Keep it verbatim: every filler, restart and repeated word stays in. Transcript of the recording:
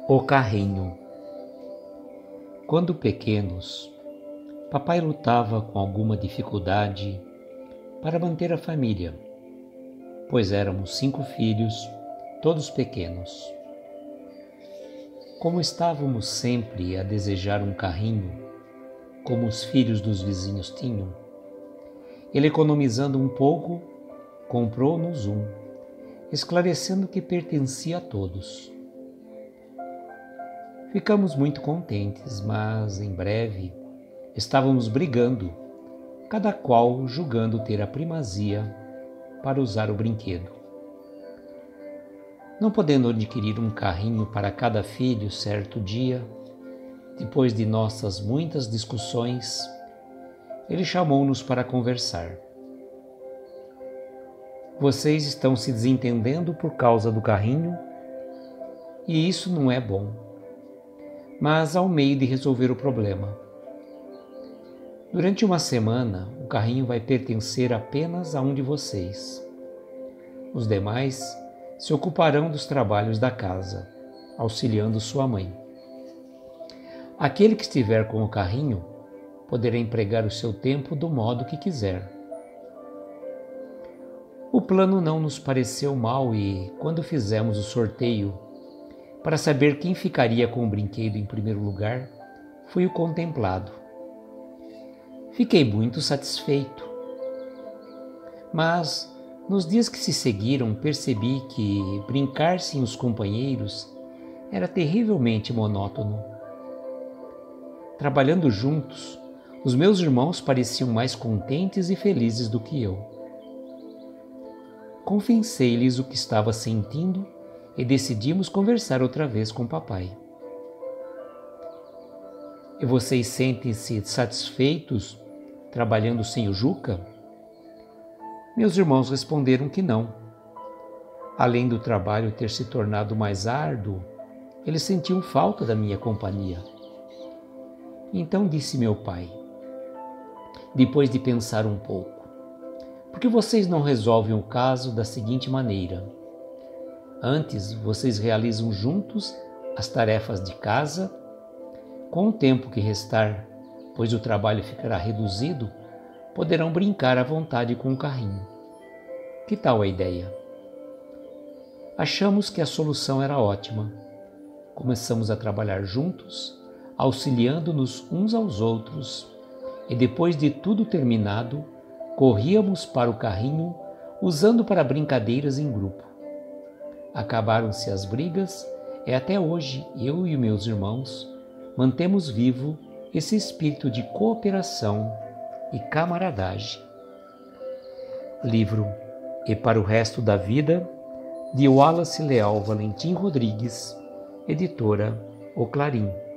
O carrinho. Quando pequenos, papai lutava com alguma dificuldade para manter a família, pois éramos cinco filhos, todos pequenos. Como estávamos sempre a desejar um carrinho, como os filhos dos vizinhos tinham, ele, economizando um pouco, comprou-nos um, esclarecendo que pertencia a todos. Ficamos muito contentes, mas em breve estávamos brigando, cada qual julgando ter a primazia para usar o brinquedo. Não podendo adquirir um carrinho para cada filho certo dia, depois de nossas muitas discussões, ele chamou-nos para conversar. Vocês estão se desentendendo por causa do carrinho, e isso não é bom. Mas há um meio de resolver o problema. Durante uma semana, o carrinho vai pertencer apenas a um de vocês. Os demais se ocuparão dos trabalhos da casa, auxiliando sua mãe. Aquele que estiver com o carrinho poderá empregar o seu tempo do modo que quiser. O plano não nos pareceu mal e, quando fizemos o sorteio para saber quem ficaria com o brinquedo em primeiro lugar, fui o contemplado. Fiquei muito satisfeito. Mas, nos dias que se seguiram, percebi que brincar sem os companheiros era terrivelmente monótono. Trabalhando juntos, os meus irmãos pareciam mais contentes e felizes do que eu. Confessei-lhes o que estava sentindo e decidimos conversar outra vez com papai. E vocês sentem-se satisfeitos trabalhando sem o Juca? Meus irmãos responderam que não. Além do trabalho ter se tornado mais árduo, eles sentiam falta da minha companhia. Então disse meu pai, depois de pensar um pouco, por que vocês não resolvem o caso da seguinte maneira? Antes, vocês realizam juntos as tarefas de casa. Com o tempo que restar, pois o trabalho ficará reduzido, poderão brincar à vontade com o carrinho. Que tal a ideia? Achamos que a solução era ótima. Começamos a trabalhar juntos, auxiliando-nos uns aos outros, e depois de tudo terminado, corríamos para o carrinho, usando para brincadeiras em grupo. Acabaram-se as brigas e até hoje eu e meus irmãos mantemos vivo esse espírito de cooperação e camaradagem. Livro E para o Resto da Vida, de Wallace Leal Valentim Rodrigues, editora O Clarim.